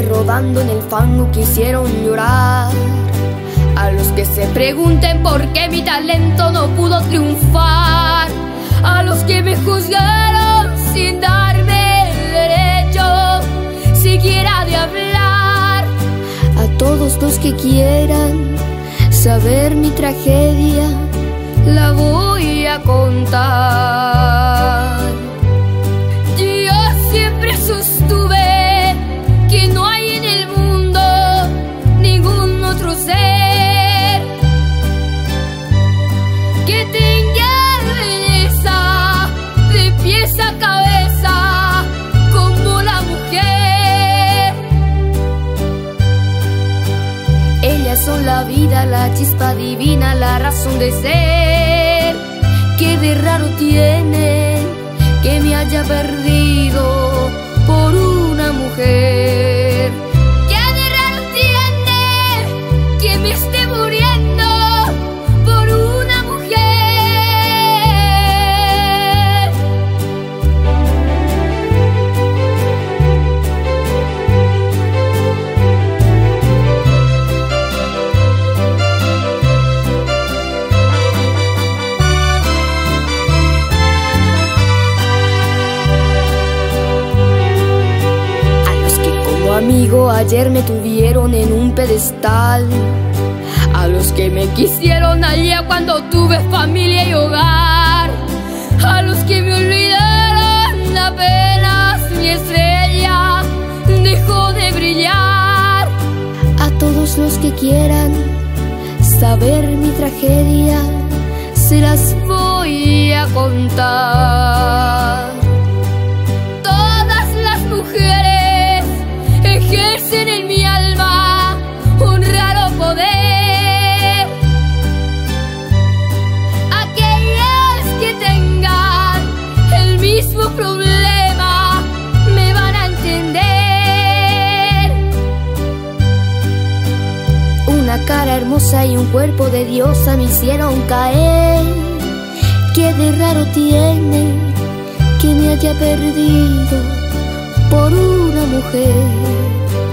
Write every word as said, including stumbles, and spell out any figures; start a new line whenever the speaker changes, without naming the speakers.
que rodando en el fango quisieron llorar, a los que se pregunten por qué mi talento no pudo triunfar, a los que me juzgaron sin darme el derecho siquiera de hablar, a todos los que quieran saber mi tragedia, la voy a contar. Yo siempre sostuve que no hay en el mundo ningún otro ser que tenga belleza de pies a cabeza como la mujer. Ellas son la vida, la chispa divina, la razón de ser. ¿Qué de raro tiene que me haya perdido por una mujer? ¿Qué de raro tiene que me esté muriendo por una mujer? Amigo, ayer me tuvieron en un pedestal, a los que me quisieron allá cuando tuve familia y hogar, a los que me olvidaron apenas mi estrella dejó de brillar, a todos los que quieran saber mi tragedia, se las voy a contar. Todas las mujeres ejercen en mi alma un raro poder. Aquellas que tengan el mismo problema me van a entender. Una cara hermosa y un cuerpo de diosa me hicieron caer. ¿Qué de raro tiene que me haya perdido por una mujer?